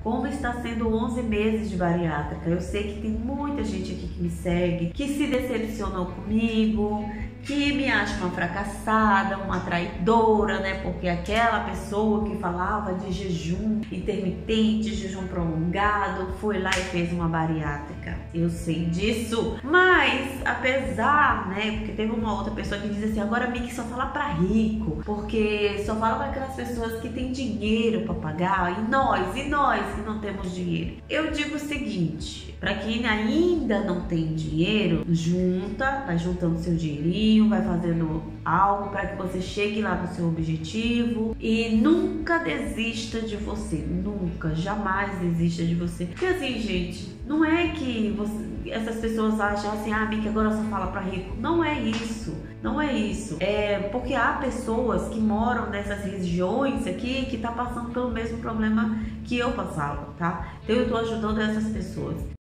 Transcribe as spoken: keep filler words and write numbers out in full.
como está sendo onze meses de bariátrica. Eu sei que tem muita gente aqui que me segue, que se decepcionou comigo, que me acha uma fracassada, uma traidora, né? Porque aquela pessoa que falava de jejum intermitente, jejum prolongado, foi lá e fez uma bariátrica. Eu sei disso, mas apesar, né? Porque teve uma outra pessoa que diz assim: agora a Miki só fala pra rico, porque só fala para aquelas pessoas que têm dinheiro para pagar, e nós, e nós que não temos dinheiro. Eu digo o seguinte: para quem ainda não tem dinheiro, junta, vai juntando seu dinheirinho, vai fazendo algo para que você chegue lá no seu objetivo e nunca desista de você, nunca, jamais desista de você. Porque assim, gente, não é que você, essas pessoas acham assim: ah, Miki, agora só fala para rico. Não é isso. Não é isso, é porque há pessoas que moram nessas regiões aqui que tá passando pelo mesmo problema que eu passava, tá? Então eu tô ajudando essas pessoas.